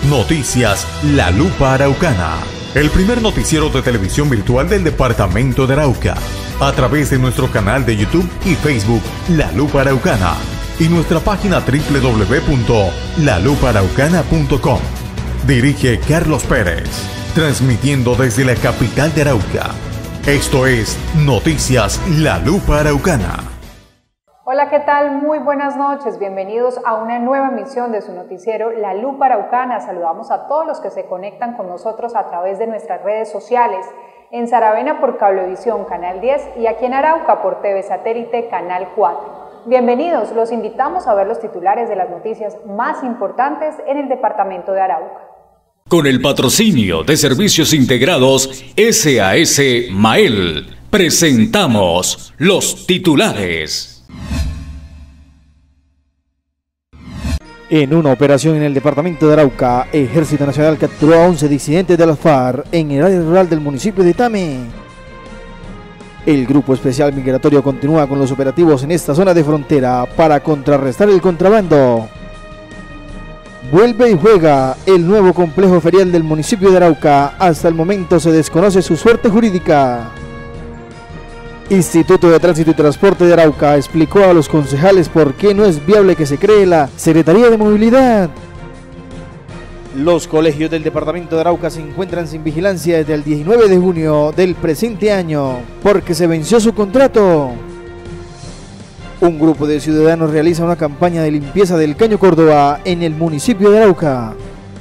Noticias La Lupa Araucana, el primer noticiero de televisión virtual del departamento de Arauca, a través de nuestro canal de YouTube y Facebook La Lupa Araucana y nuestra página www.lalupaaraucana.com. Dirige Carlos Pérez, transmitiendo desde la capital de Arauca. Esto es Noticias La Lupa Araucana. Hola, ¿qué tal? Muy buenas noches. Bienvenidos a una nueva emisión de su noticiero La Lupa Araucana. Saludamos a todos los que se conectan con nosotros a través de nuestras redes sociales. En Saravena por Cablevisión, Canal 10, y aquí en Arauca por TV Satélite, Canal 4. Bienvenidos, los invitamos a ver los titulares de las noticias más importantes en el departamento de Arauca. Con el patrocinio de Servicios Integrados SAS Mael, presentamos los titulares. En una operación en el departamento de Arauca, Ejército Nacional capturó a 11 disidentes de las FARC en el área rural del municipio de Tame. El Grupo Especial Migratorio continúa con los operativos en esta zona de frontera para contrarrestar el contrabando. Vuelve y juega el nuevo complejo ferial del municipio de Arauca. Hasta el momento se desconoce su suerte jurídica. Instituto de Tránsito y Transporte de Arauca explicó a los concejales por qué no es viable que se cree la Secretaría de Movilidad. Los colegios del departamento de Arauca se encuentran sin vigilancia desde el 19 de junio del presente año porque se venció su contrato. Un grupo de ciudadanos realiza una campaña de limpieza del Caño Córdoba en el municipio de Arauca.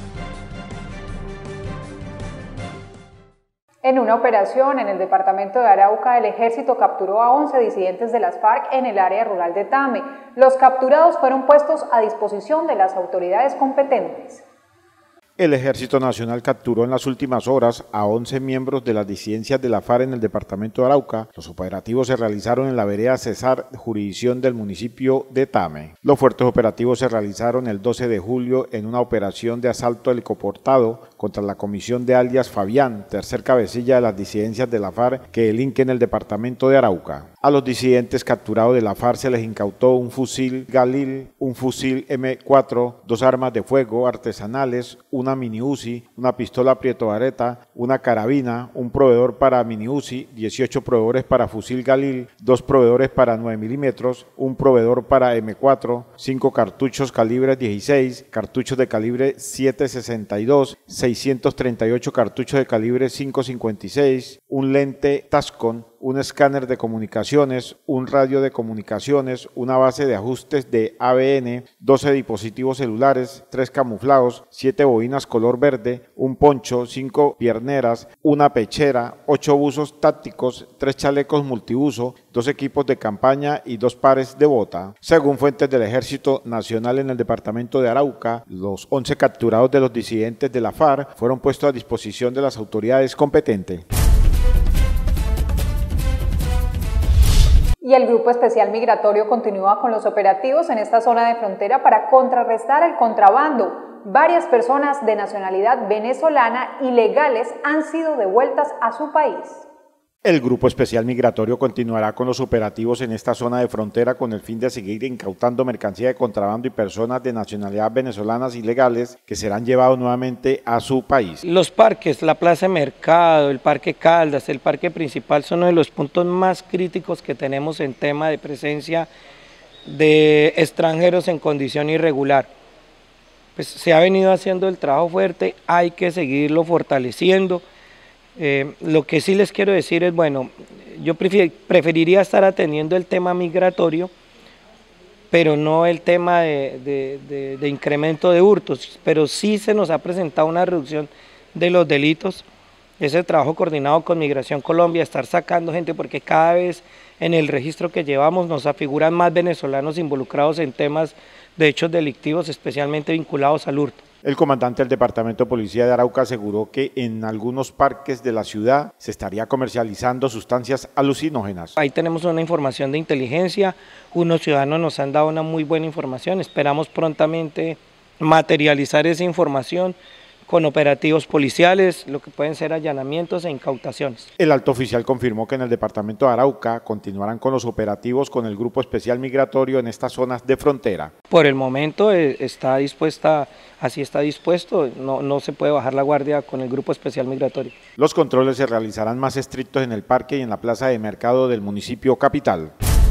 En una operación en el departamento de Arauca, el ejército capturó a 11 disidentes de las FARC en el área rural de Tame. Los capturados fueron puestos a disposición de las autoridades competentes. El Ejército Nacional capturó en las últimas horas a 11 miembros de las disidencias de la FARC en el departamento de Arauca. Los operativos se realizaron en la vereda Cesar, jurisdicción del municipio de Tame. Los fuertes operativos se realizaron el 12 de julio en una operación de asalto helicoportado contra la comisión de alias Fabián, tercer cabecilla de las disidencias de la FARC que delinque en el departamento de Arauca. A los disidentes capturados de la FARC se les incautó un fusil Galil, un fusil M4, 2 armas de fuego artesanales, una mini Uzi, una pistola Prieto Vareta, una carabina, un proveedor para mini Uzi, 18 proveedores para fusil Galil, 2 proveedores para 9 milímetros, un proveedor para M4, 5 cartuchos calibre 16, cartuchos de calibre 7.62, 638 cartuchos de calibre 5.56, un lente Tascon, un escáner de comunicaciones, un radio de comunicaciones, una base de ajustes de ABN, 12 dispositivos celulares, 3 camuflados, 7 bobinas color verde, un poncho, 5 pierneras, una pechera, 8 buzos tácticos, 3 chalecos multiuso, 2 equipos de campaña y 2 pares de bota. Según fuentes del Ejército Nacional en el departamento de Arauca, los 11 capturados de los disidentes de la FARC fueron puestos a disposición de las autoridades competentes. Y el Grupo Especial Migratorio continúa con los operativos en esta zona de frontera para contrarrestar el contrabando. Varias personas de nacionalidad venezolana ilegales han sido devueltas a su país. El Grupo Especial Migratorio continuará con los operativos en esta zona de frontera con el fin de seguir incautando mercancía de contrabando y personas de nacionalidad venezolanas ilegales que serán llevados nuevamente a su país. Los parques, la Plaza de Mercado, el Parque Caldas, el Parque Principal son uno de los puntos más críticos que tenemos en tema de presencia de extranjeros en condición irregular. Pues se ha venido haciendo el trabajo fuerte, hay que seguirlo fortaleciendo. Lo que sí les quiero decir es, bueno, yo preferiría estar atendiendo el tema migratorio, pero no el tema de incremento de hurtos, pero sí se nos ha presentado una reducción de los delitos, ese trabajo coordinado con Migración Colombia, estar sacando gente, porque cada vez en el registro que llevamos nos afiguran más venezolanos involucrados en temas de hechos delictivos, especialmente vinculados al hurto. El comandante del Departamento de Policía de Arauca aseguró que en algunos parques de la ciudad se estaría comercializando sustancias alucinógenas. Ahí tenemos una información de inteligencia, unos ciudadanos nos han dado una muy buena información, esperamos prontamente materializar esa información con operativos policiales, lo que pueden ser allanamientos e incautaciones. El alto oficial confirmó que en el departamento de Arauca continuarán con los operativos con el Grupo Especial Migratorio en estas zonas de frontera. Por el momento está dispuesto, no se puede bajar la guardia con el Grupo Especial Migratorio. Los controles se realizarán más estrictos en el parque y en la plaza de mercado del municipio capital.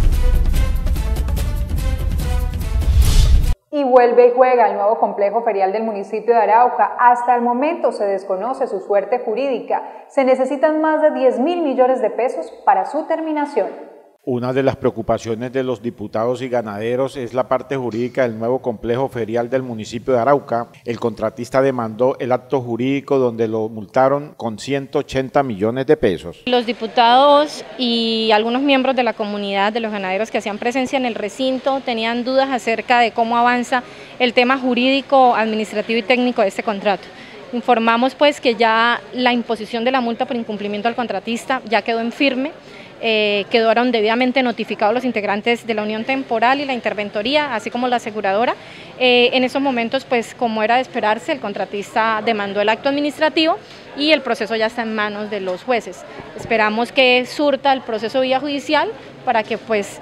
Y vuelve y juega el nuevo complejo ferial del municipio de Arauca. Hasta el momento se desconoce su suerte jurídica. Se necesitan más de 10.000 millones de pesos para su terminación. Una de las preocupaciones de los diputados y ganaderos es la parte jurídica del nuevo complejo ferial del municipio de Arauca. El contratista demandó el acto jurídico donde lo multaron con 180 millones de pesos. Los diputados y algunos miembros de la comunidad de los ganaderos que hacían presencia en el recinto tenían dudas acerca de cómo avanza el tema jurídico, administrativo y técnico de este contrato. Informamos pues que ya la imposición de la multa por incumplimiento al contratista ya quedó en firme. Quedaron debidamente notificados los integrantes de la unión temporal y la interventoría, así como la aseguradora. En esos momentos, pues como era de esperarse, el contratista demandó el acto administrativo y el proceso ya está en manos de los jueces. Esperamos que surta el proceso vía judicial para que pues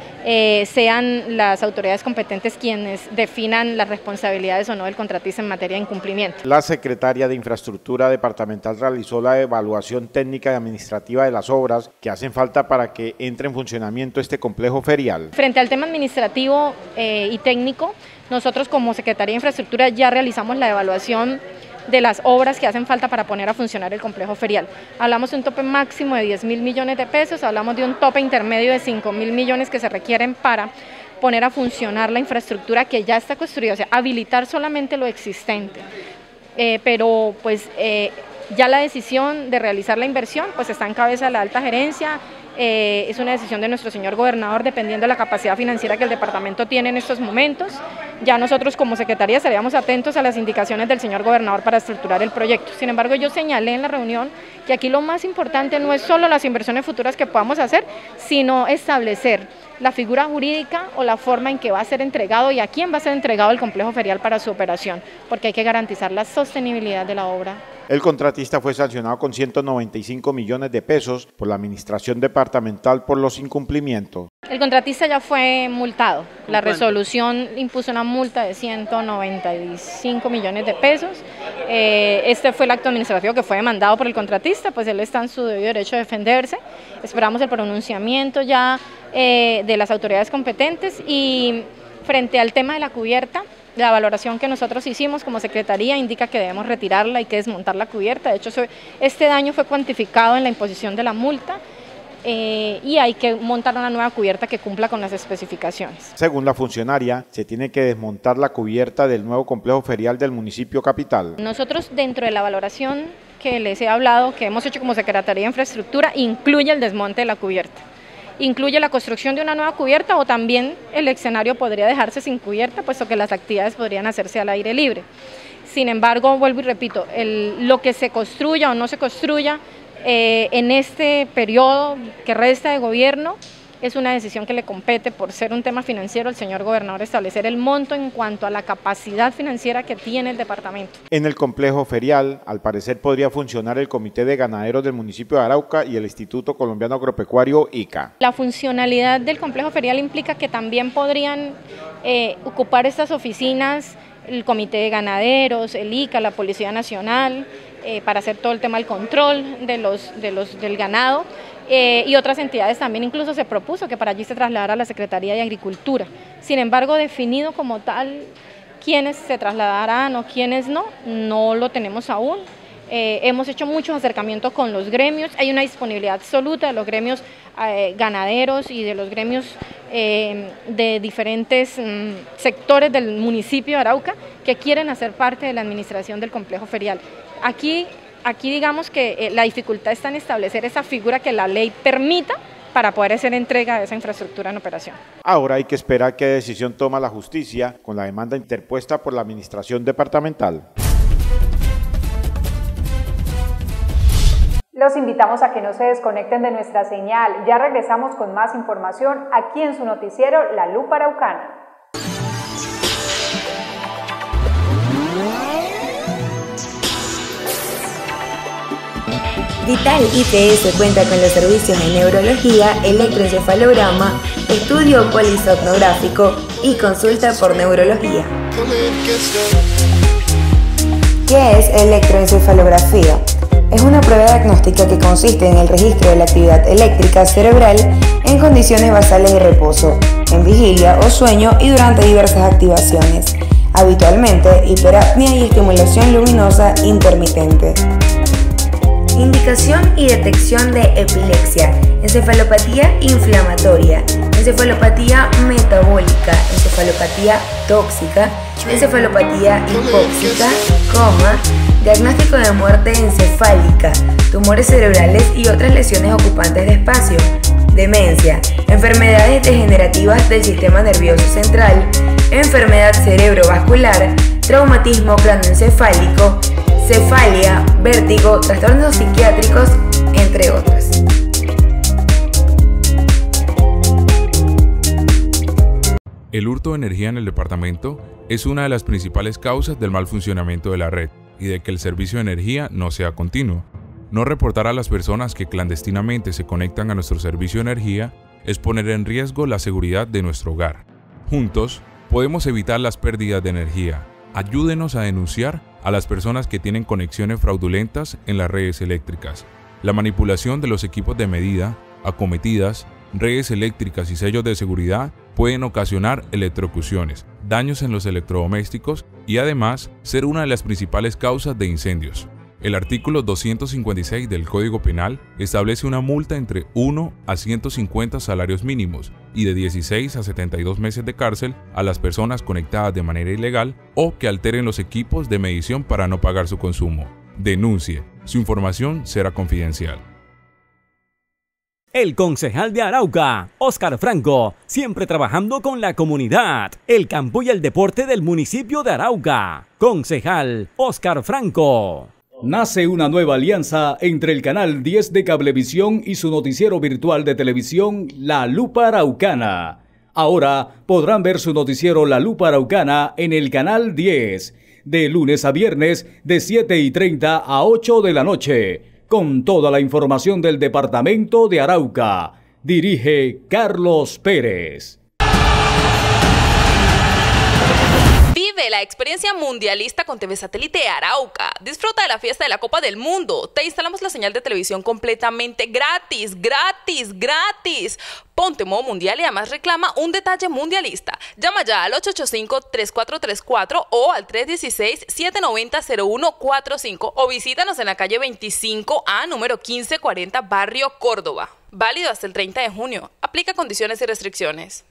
sean las autoridades competentes quienes definan las responsabilidades o no del contratista en materia de incumplimiento. La secretaria de Infraestructura Departamental realizó la evaluación técnica y administrativa de las obras que hacen falta para que entre en funcionamiento este complejo ferial. Frente al tema administrativo y técnico, nosotros como Secretaría de Infraestructura ya realizamos la evaluación de las obras que hacen falta para poner a funcionar el complejo ferial. Hablamos de un tope máximo de 10.000 millones de pesos, hablamos de un tope intermedio de 5.000 millones que se requieren para poner a funcionar la infraestructura que ya está construida, o sea, habilitar solamente lo existente. Pero pues ya la decisión de realizar la inversión pues está en cabeza de la alta gerencia. Es una decisión de nuestro señor gobernador dependiendo de la capacidad financiera que el departamento tiene en estos momentos. Ya nosotros como Secretaría estaríamos atentos a las indicaciones del señor gobernador para estructurar el proyecto. Sin embargo, yo señalé en la reunión que aquí lo más importante no es solo las inversiones futuras que podamos hacer, sino establecer la figura jurídica o la forma en que va a ser entregado y a quién va a ser entregado el complejo ferial para su operación, porque hay que garantizar la sostenibilidad de la obra. El contratista fue sancionado con 195 millones de pesos por la administración departamental por los incumplimientos. El contratista ya fue multado. La resolución impuso una multa de 195 millones de pesos. Este fue el acto administrativo que fue demandado por el contratista, pues él está en su debido derecho a defenderse. Esperamos el pronunciamiento ya de las autoridades competentes y frente al tema de la cubierta, la valoración que nosotros hicimos como Secretaría indica que debemos retirarla y que desmontar la cubierta. De hecho, este daño fue cuantificado en la imposición de la multa y hay que montar una nueva cubierta que cumpla con las especificaciones. Según la funcionaria, se tiene que desmontar la cubierta del nuevo complejo ferial del municipio capital. Nosotros, dentro de la valoración que les he hablado, que hemos hecho como Secretaría de Infraestructura, incluye el desmonte de la cubierta. Incluye la construcción de una nueva cubierta o también el escenario podría dejarse sin cubierta, puesto que las actividades podrían hacerse al aire libre. Sin embargo, vuelvo y repito, lo que se construya o no se construya en este periodo que resta de gobierno es una decisión que le compete por ser un tema financiero al señor gobernador establecer el monto en cuanto a la capacidad financiera que tiene el departamento. En el complejo ferial, al parecer podría funcionar el Comité de Ganaderos del municipio de Arauca y el Instituto Colombiano Agropecuario ICA. La funcionalidad del complejo ferial implica que también podrían ocupar estas oficinas el Comité de Ganaderos, el ICA, la Policía Nacional, para hacer todo el tema del control del ganado. Y otras entidades también, incluso se propuso que para allí se trasladara la Secretaría de Agricultura. Sin embargo, definido como tal quiénes se trasladarán o quiénes no lo tenemos aún. Hemos hecho muchos acercamientos con los gremios, hay una disponibilidad absoluta de los gremios ganaderos y de los gremios de diferentes sectores del municipio de Arauca que quieren hacer parte de la administración del complejo ferial. Aquí digamos que la dificultad está en establecer esa figura que la ley permita para poder hacer entrega de esa infraestructura en operación. Ahora hay que esperar qué decisión toma la justicia con la demanda interpuesta por la administración departamental. Los invitamos a que no se desconecten de nuestra señal. Ya regresamos con más información aquí en su noticiero La Lupa Araucana. Vital IPS cuenta con los servicios en neurología, electroencefalograma, estudio polisomnográfico y consulta por neurología. ¿Qué es electroencefalografía? Es una prueba diagnóstica que consiste en el registro de la actividad eléctrica cerebral en condiciones basales de reposo, en vigilia o sueño y durante diversas activaciones, habitualmente hiperapnea y estimulación luminosa intermitente. Indicación y detección de epilepsia, encefalopatía inflamatoria, encefalopatía metabólica, encefalopatía tóxica, encefalopatía hipóxica, coma, diagnóstico de muerte encefálica, tumores cerebrales y otras lesiones ocupantes de espacio, demencia, enfermedades degenerativas del sistema nervioso central, enfermedad cerebrovascular, traumatismo craneoencefálico, cefalia, vértigo, trastornos psiquiátricos, entre otras. El hurto de energía en el departamento es una de las principales causas del mal funcionamiento de la red y de que el servicio de energía no sea continuo. No reportar a las personas que clandestinamente se conectan a nuestro servicio de energía es poner en riesgo la seguridad de nuestro hogar. Juntos, podemos evitar las pérdidas de energía. Ayúdenos a denunciar a las personas que tienen conexiones fraudulentas en las redes eléctricas. La manipulación de los equipos de medida, acometidas, redes eléctricas y sellos de seguridad pueden ocasionar electrocuciones, daños en los electrodomésticos y además ser una de las principales causas de incendios. El artículo 256 del Código Penal establece una multa entre 1 a 150 salarios mínimos y de 16 a 72 meses de cárcel a las personas conectadas de manera ilegal o que alteren los equipos de medición para no pagar su consumo. Denuncie. Su información será confidencial. El concejal de Arauca, Óscar Franco, siempre trabajando con la comunidad, el campo y el deporte del municipio de Arauca. Concejal Óscar Franco. Nace una nueva alianza entre el Canal 10 de Cablevisión y su noticiero virtual de televisión La Lupa Araucana. Ahora podrán ver su noticiero La Lupa Araucana en el Canal 10, de lunes a viernes de 7:30 a 8 de la noche, con toda la información del departamento de Arauca. Dirige Carlos Pérez. Vive la experiencia mundialista con TV Satélite Arauca. Disfruta de la fiesta de la Copa del Mundo. Te instalamos la señal de televisión completamente gratis. Ponte modo mundial y además reclama un detalle mundialista. Llama ya al 885-3434 o al 316-790-0145 o visítanos en la calle 25A, número 1540, Barrio Córdoba. Válido hasta el 30 de junio. Aplica condiciones y restricciones.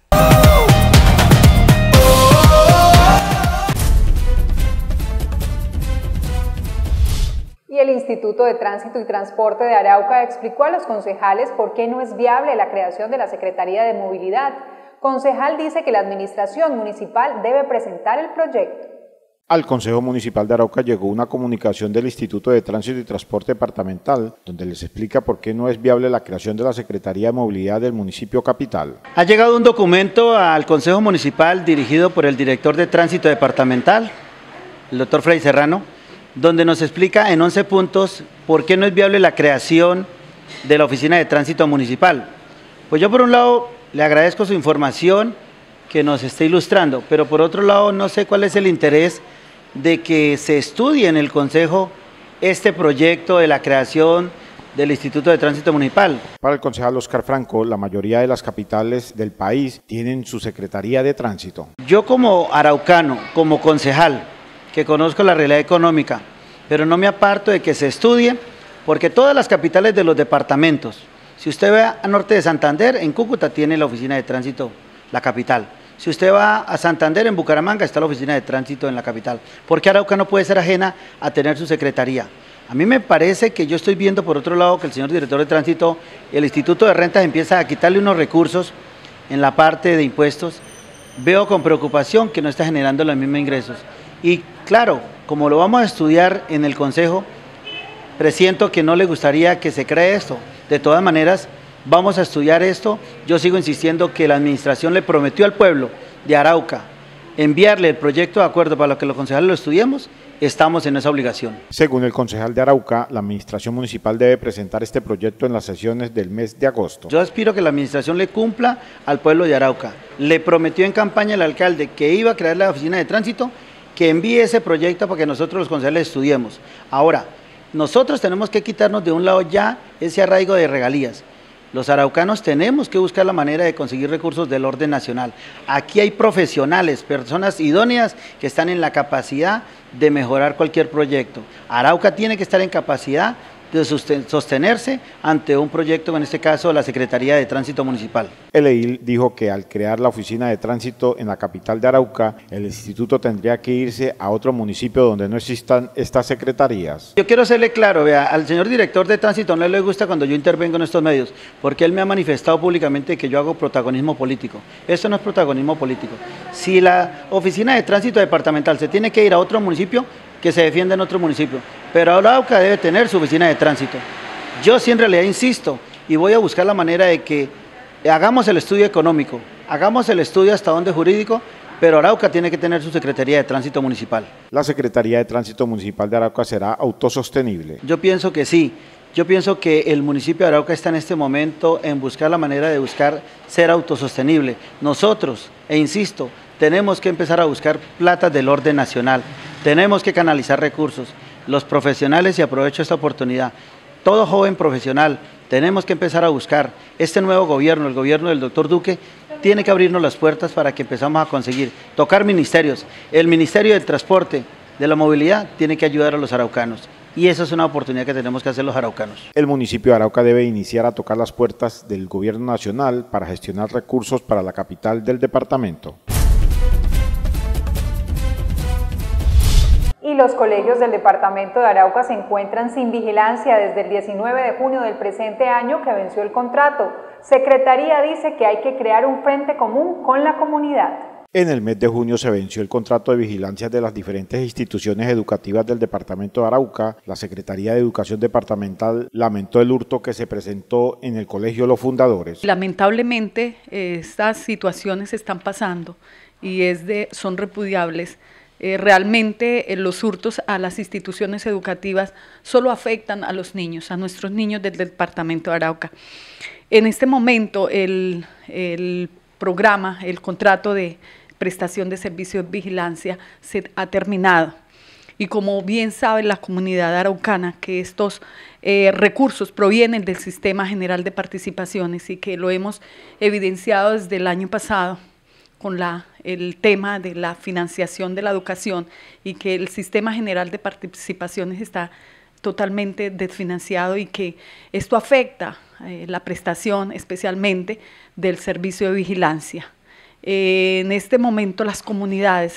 Y el Instituto de Tránsito y Transporte de Arauca explicó a los concejales por qué no es viable la creación de la Secretaría de Movilidad. Concejal dice que la administración municipal debe presentar el proyecto. Al Consejo Municipal de Arauca llegó una comunicación del Instituto de Tránsito y Transporte Departamental, donde les explica por qué no es viable la creación de la Secretaría de Movilidad del municipio capital. Ha llegado un documento al Consejo Municipal dirigido por el director de Tránsito Departamental, el doctor Freddy Serrano, donde nos explica en 11 puntos por qué no es viable la creación de la Oficina de Tránsito Municipal. Pues yo por un lado le agradezco su información que nos está ilustrando, pero por otro lado no sé cuál es el interés de que se estudie en el Consejo este proyecto de la creación del Instituto de Tránsito Municipal. Para el concejal Óscar Franco, la mayoría de las capitales del país tienen su Secretaría de Tránsito. Yo como araucano, como concejal, que conozco la realidad económica, pero no me aparto de que se estudie, porque todas las capitales de los departamentos, si usted va a norte de Santander, en Cúcuta tiene la oficina de tránsito, la capital. Si usted va a Santander, en Bucaramanga está la oficina de tránsito en la capital. ¿Por qué Arauca no puede ser ajena a tener su secretaría? A mí me parece que yo estoy viendo por otro lado que el señor director de tránsito, el Instituto de Rentas empieza a quitarle unos recursos en la parte de impuestos. Veo con preocupación que no está generando los mismos ingresos. Y claro, como lo vamos a estudiar en el Consejo, presiento que no le gustaría que se cree esto. De todas maneras, vamos a estudiar esto. Yo sigo insistiendo que la administración le prometió al pueblo de Arauca enviarle el proyecto de acuerdo para que los concejales lo estudiemos, estamos en esa obligación. Según el concejal de Arauca, la administración municipal debe presentar este proyecto en las sesiones del mes de agosto. Yo aspiro que la administración le cumpla al pueblo de Arauca. Le prometió en campaña el alcalde que iba a crear la oficina de tránsito, que envíe ese proyecto para que nosotros los concejales estudiemos. Ahora, nosotros tenemos que quitarnos de un lado ya ese arraigo de regalías. Los araucanos tenemos que buscar la manera de conseguir recursos del orden nacional. Aquí hay profesionales, personas idóneas que están en la capacidad de mejorar cualquier proyecto. Arauca tiene que estar en capacidad de sostenerse ante un proyecto, en este caso la Secretaría de Tránsito Municipal. El edil dijo que al crear la oficina de tránsito en la capital de Arauca, el instituto tendría que irse a otro municipio donde no existan estas secretarías. Yo quiero serle claro, vea, al señor director de tránsito no le gusta cuando yo intervengo en estos medios, porque él me ha manifestado públicamente que yo hago protagonismo político. Esto no es protagonismo político. Si la oficina de tránsito departamental se tiene que ir a otro municipio, que se defienda en otro municipio, pero Arauca debe tener su oficina de tránsito. Yo sí en realidad insisto y voy a buscar la manera de que hagamos el estudio económico, hagamos el estudio hasta dónde jurídico, pero Arauca tiene que tener su Secretaría de Tránsito Municipal. ¿La Secretaría de Tránsito Municipal de Arauca será autosostenible? Yo pienso que sí. Yo pienso que el municipio de Arauca está en este momento en buscar la manera de buscar ser autosostenible. Nosotros, e insisto, tenemos que empezar a buscar plata del orden nacional, tenemos que canalizar recursos. Los profesionales, y aprovecho esta oportunidad, todo joven profesional, tenemos que empezar a buscar. Este nuevo gobierno, el gobierno del doctor Duque, tiene que abrirnos las puertas para que empezamos a conseguir, tocar ministerios. El Ministerio del Transporte, de la Movilidad, tiene que ayudar a los araucanos. Y esa es una oportunidad que tenemos que hacer los araucanos. El municipio de Arauca debe iniciar a tocar las puertas del gobierno nacional para gestionar recursos para la capital del departamento. Y los colegios del departamento de Arauca se encuentran sin vigilancia desde el 19 de junio del presente año que venció el contrato. Secretaría dice que hay que crear un frente común con la comunidad. En el mes de junio se venció el contrato de vigilancia de las diferentes instituciones educativas del departamento de Arauca. La Secretaría de Educación Departamental lamentó el hurto que se presentó en el Colegio Los Fundadores. Lamentablemente estas situaciones están pasando y son repudiables. Realmente los hurtos a las instituciones educativas solo afectan a los niños, a nuestros niños del departamento de Arauca. En este momento el programa, el contrato de prestación de servicios de vigilancia se ha terminado. Y como bien sabe la comunidad araucana que estos recursos provienen del Sistema General de Participaciones y que lo hemos evidenciado desde el año pasado con el tema de la financiación de la educación y que el Sistema General de Participaciones está totalmente desfinanciado y que esto afecta la prestación especialmente del servicio de vigilancia. En este momento las comunidades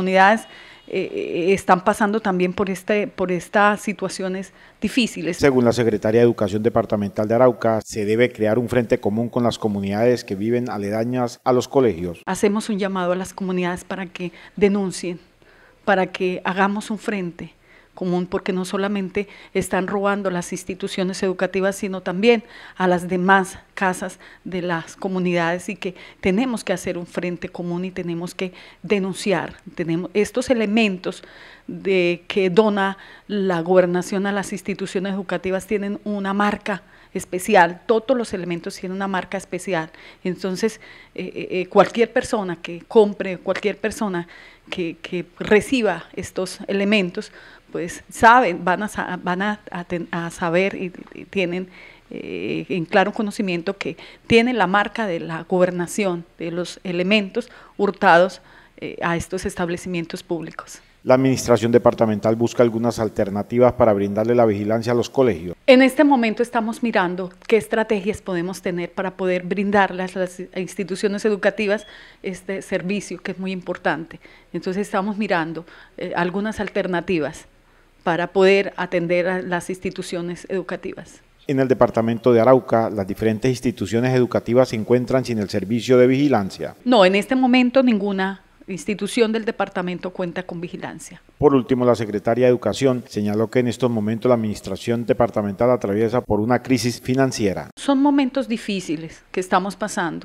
están pasando también por estas situaciones difíciles. Según la Secretaría de Educación Departamental de Arauca, se debe crear un frente común con las comunidades que viven aledañas a los colegios. Hacemos un llamado a las comunidades para que denuncien, para que hagamos un frente común, porque no solamente están robando las instituciones educativas, sino también a las demás casas de las comunidades y que tenemos que hacer un frente común y tenemos que denunciar. Tenemos estos elementos que dona la gobernación a las instituciones educativas tienen una marca especial, todos los elementos tienen una marca especial. Entonces, cualquier persona que compre, cualquier persona que reciba estos elementos, pues van a saber y tienen en claro conocimiento que tienen la marca de la gobernación de los elementos hurtados a estos establecimientos públicos. La administración departamental busca algunas alternativas para brindarle la vigilancia a los colegios. En este momento estamos mirando qué estrategias podemos tener para poder brindarle a las instituciones educativas este servicio que es muy importante. Entonces estamos mirando algunas alternativas para poder atender a las instituciones educativas. En el departamento de Arauca, las diferentes instituciones educativas se encuentran sin el servicio de vigilancia. No, en este momento ninguna institución del departamento cuenta con vigilancia. Por último, la secretaria de Educación señaló que en estos momentos la administración departamental atraviesa por una crisis financiera. Son momentos difíciles que estamos pasando,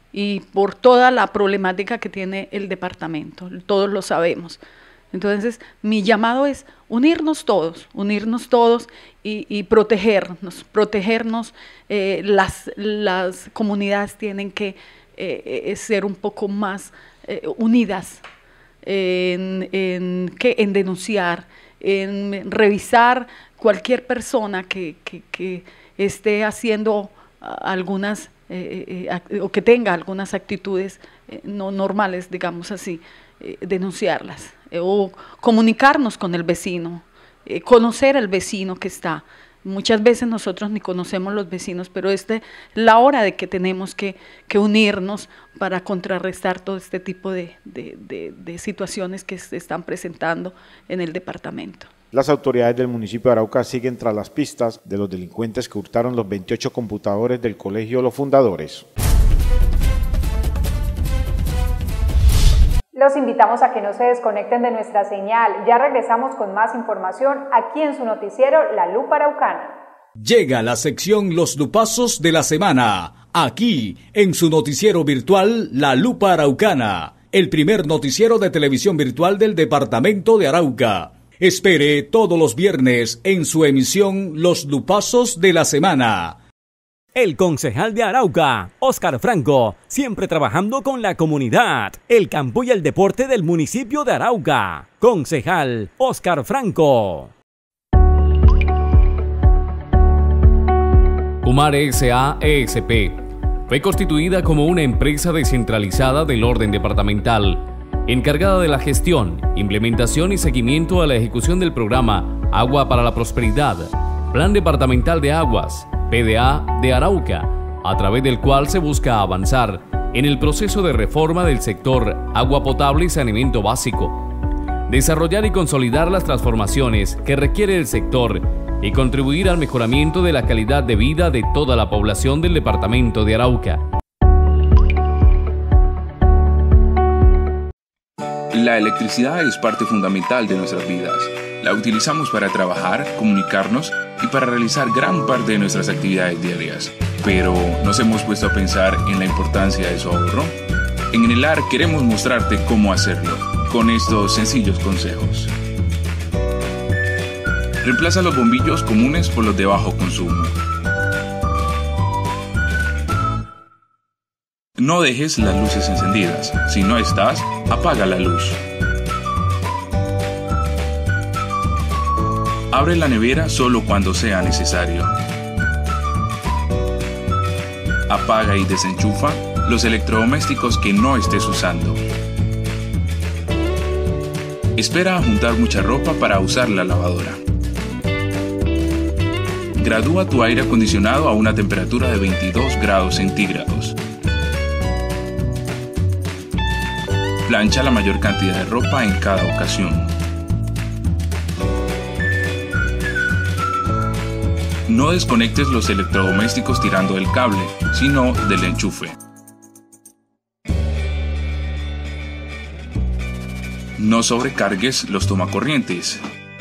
y por toda la problemática que tiene el departamento, todos lo sabemos. Entonces, mi llamado es unirnos todos y protegernos. Las comunidades tienen que ser un poco más unidas en denunciar, en revisar cualquier persona que esté haciendo algunas o que tenga algunas actitudes no normales, digamos así, denunciarlas o comunicarnos con el vecino, conocer al vecino que está. Muchas veces nosotros ni conocemos los vecinos, pero es la hora de que tenemos que unirnos para contrarrestar todo este tipo de situaciones que se están presentando en el departamento. Las autoridades del municipio de Arauca siguen tras las pistas de los delincuentes que hurtaron los 28 computadores del Colegio Los Fundadores. Los invitamos a que no se desconecten de nuestra señal. Ya regresamos con más información aquí en su noticiero La Lupa Araucana. Llega la sección Los Lupazos de la Semana, aquí en su noticiero virtual La Lupa Araucana, el primer noticiero de televisión virtual del departamento de Arauca. Espere todos los viernes en su emisión Los Lupazos de la Semana. El concejal de Arauca, Óscar Franco, siempre trabajando con la comunidad, el campo y el deporte del municipio de Arauca. Concejal Óscar Franco. Umar S.A.E.S.P. fue constituida como una empresa descentralizada del orden departamental, encargada de la gestión, implementación y seguimiento a la ejecución del programa Agua para la Prosperidad, Plan Departamental de Aguas, PDA de Arauca, a través del cual se busca avanzar en el proceso de reforma del sector agua potable y saneamiento básico, desarrollar y consolidar las transformaciones que requiere el sector y contribuir al mejoramiento de la calidad de vida de toda la población del departamento de Arauca. La electricidad es parte fundamental de nuestras vidas. La utilizamos para trabajar, comunicarnos y para realizar gran parte de nuestras actividades diarias. Pero, ¿nos hemos puesto a pensar en la importancia de su ahorro? En Enelar queremos mostrarte cómo hacerlo, con estos sencillos consejos. Reemplaza los bombillos comunes por los de bajo consumo. No dejes las luces encendidas. Si no estás, apaga la luz. Abre la nevera solo cuando sea necesario. Apaga y desenchufa los electrodomésticos que no estés usando. Espera a juntar mucha ropa para usar la lavadora. Gradúa tu aire acondicionado a una temperatura de 22 grados centígrados. Plancha la mayor cantidad de ropa en cada ocasión. No desconectes los electrodomésticos tirando del cable, sino del enchufe. No sobrecargues los tomacorrientes.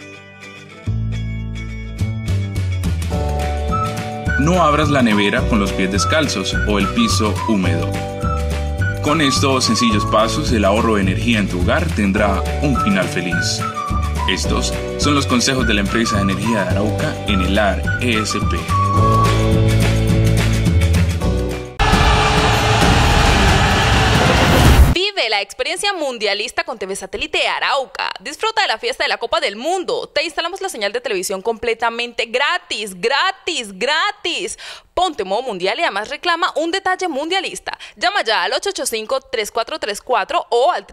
No abras la nevera con los pies descalzos o el piso húmedo. Con estos sencillos pasos, el ahorro de energía en tu hogar tendrá un final feliz. Estos son los consejos de la empresa de energía de Arauca, Enelar ESP. Vive la experiencia mundialista con TV Satélite Arauca. Disfruta de la fiesta de la Copa del Mundo. Te instalamos la señal de televisión completamente gratis. Ponte modo mundial y además reclama un detalle mundialista. Llama ya al 885-3434 o al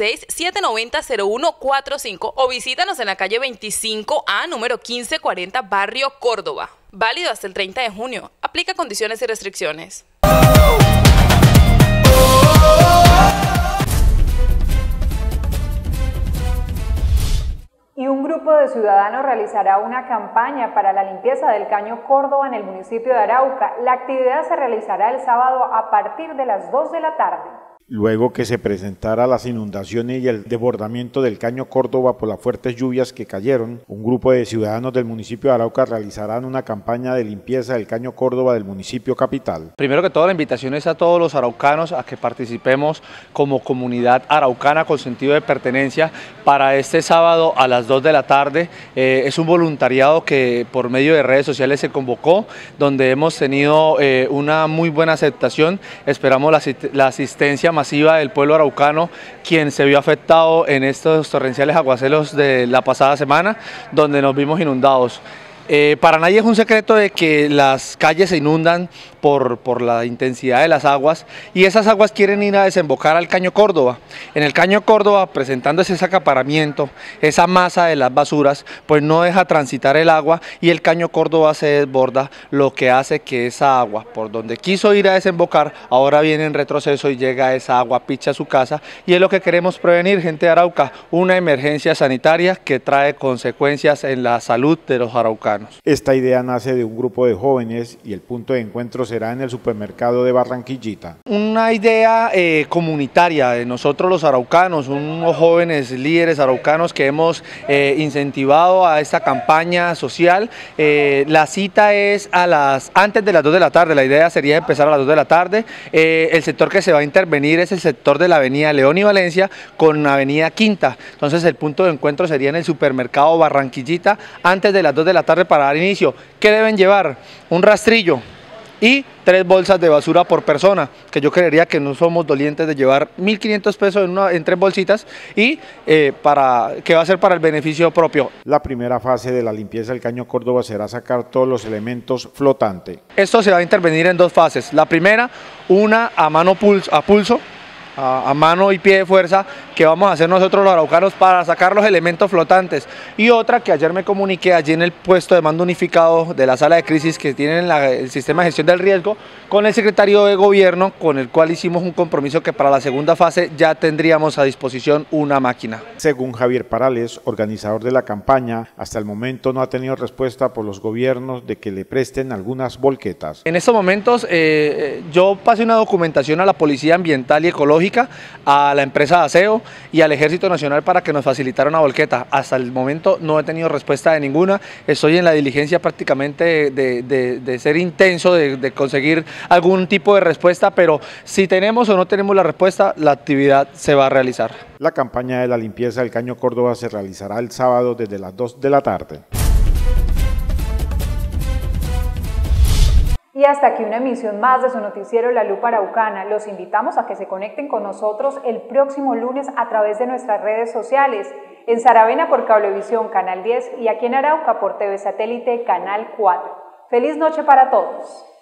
316-790-0145 o visítanos en la calle 25A, número 1540, Barrio Córdoba. Válido hasta el 30 de junio. Aplica condiciones y restricciones. Y un grupo de ciudadanos realizará una campaña para la limpieza del Caño Córdoba en el municipio de Arauca. La actividad se realizará el sábado a partir de las 2 de la tarde. luego que se presentara las inundaciones y el desbordamiento del Caño Córdoba por las fuertes lluvias que cayeron. Un grupo de ciudadanos del municipio de Arauca realizarán una campaña de limpieza del Caño Córdoba del municipio capital. Primero que todo, la invitación es a todos los araucanos a que participemos como comunidad araucana con sentido de pertenencia para este sábado a las 2 de la tarde. Es un voluntariado que por medio de redes sociales se convocó, donde hemos tenido una muy buena aceptación. Esperamos la asistencia masiva del pueblo araucano, quien se vio afectado en estos torrenciales aguaceros de la pasada semana, donde nos vimos inundados. Para nadie es un secreto de que las calles se inundan por la intensidad de las aguas, y esas aguas quieren ir a desembocar al Caño Córdoba. En el Caño Córdoba, presentando ese acaparamiento, esa masa de las basuras, pues no deja transitar el agua y el Caño Córdoba se desborda, lo que hace que esa agua, por donde quiso ir a desembocar, ahora viene en retroceso y llega esa agua picha a su casa, y es lo que queremos prevenir, gente de Arauca, una emergencia sanitaria que trae consecuencias en la salud de los araucanos. Esta idea nace de un grupo de jóvenes y el punto de encuentro será en el supermercado de Barranquillita. Una idea comunitaria de nosotros los araucanos, unos jóvenes líderes araucanos que hemos incentivado a esta campaña social. La cita es antes de las 2 de la tarde, la idea sería empezar a las 2 de la tarde. El sector que se va a intervenir es el sector de la avenida León y Valencia con avenida Quinta. Entonces el punto de encuentro sería en el supermercado Barranquillita antes de las 2 de la tarde para dar inicio. ¿Qué deben llevar? Un rastrillo y 3 bolsas de basura por persona, que yo creería que no somos dolientes de llevar 1.500 pesos en 3 bolsitas, y que va a ser para el beneficio propio. La primera fase de la limpieza del Caño Córdoba será sacar todos los elementos flotantes. Esto se va a intervenir en 2 fases. La primera, una a pulso, a mano y pie de fuerza, que vamos a hacer nosotros los araucanos para sacar los elementos flotantes, y otra que ayer me comuniqué allí en el puesto de mando unificado de la sala de crisis que tienen el sistema de gestión del riesgo con el secretario de gobierno, con el cual hicimos un compromiso que para la segunda fase ya tendríamos a disposición una máquina. Según Javier Parales, organizador de la campaña, hasta el momento no ha tenido respuesta por los gobiernos de que le presten algunas volquetas. En estos momentos yo pasé una documentación a la Policía Ambiental y Ecológica, a la empresa de aseo y al Ejército Nacional para que nos facilitara una volqueta. Hasta el momento no he tenido respuesta de ninguna. Estoy en la diligencia prácticamente de ser intenso, de conseguir algún tipo de respuesta, pero si tenemos o no tenemos la respuesta, la actividad se va a realizar. La campaña de la limpieza del Caño Córdoba se realizará el sábado desde las 2 de la tarde. Y hasta aquí una emisión más de su noticiero La Lupa Araucana. Los invitamos a que se conecten con nosotros el próximo lunes a través de nuestras redes sociales. En Saravena por Cablevisión Canal 10 y aquí en Arauca por TV Satélite Canal 4. ¡Feliz noche para todos!